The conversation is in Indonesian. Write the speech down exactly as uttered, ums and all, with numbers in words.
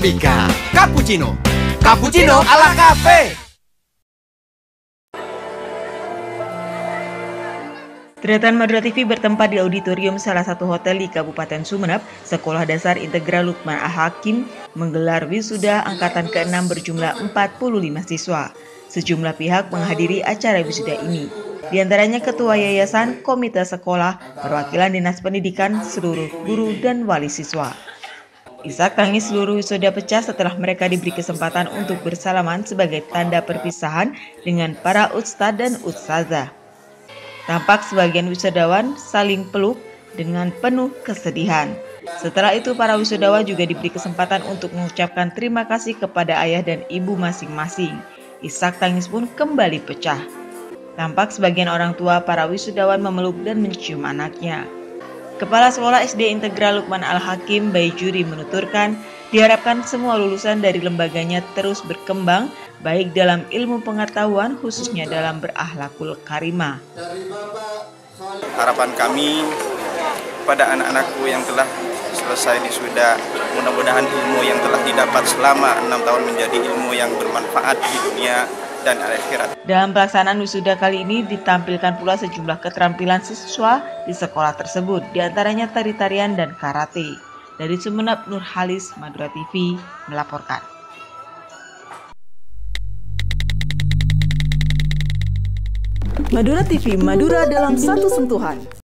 Arabica, cappuccino, cappuccino ala cafe. Deretan Madura T V bertempat di auditorium salah satu hotel di Kabupaten Sumeneb. Sekolah Dasar Integral Lukman Al-Hakim menggelar wisuda angkatan keenam berjumlah empat puluh lima siswa. Sejumlah pihak menghadiri acara wisuda ini. Di antaranya Ketua Yayasan, Komite Sekolah, perwakilan Dinas Pendidikan, seluruh guru dan wali siswa. Isak tangis seluruh wisuda pecah setelah mereka diberi kesempatan untuk bersalaman sebagai tanda perpisahan dengan para ustadz dan ustazah. Tampak sebagian wisudawan saling peluk dengan penuh kesedihan. Setelah itu para wisudawan juga diberi kesempatan untuk mengucapkan terima kasih kepada ayah dan ibu masing-masing. Isak tangis pun kembali pecah. Tampak sebagian orang tua para wisudawan memeluk dan mencium anaknya. Kepala Sekolah S D Integral Lukman Al-Hakim, Baijuri, menuturkan diharapkan semua lulusan dari lembaganya terus berkembang baik dalam ilmu pengetahuan khususnya dalam berakhlakul karimah. Harapan kami pada anak-anakku yang telah selesai wisuda, mudah-mudahan ilmu yang telah didapat selama enam tahun menjadi ilmu yang bermanfaat di dunia dan akhirat. Dalam pelaksanaan wisuda kali ini ditampilkan pula sejumlah keterampilan siswa di sekolah tersebut, diantaranya tari-tarian dan karate. Dari Sumeneb, Nur Halis, Madura T V melaporkan. Madura T V, Madura dalam satu sentuhan.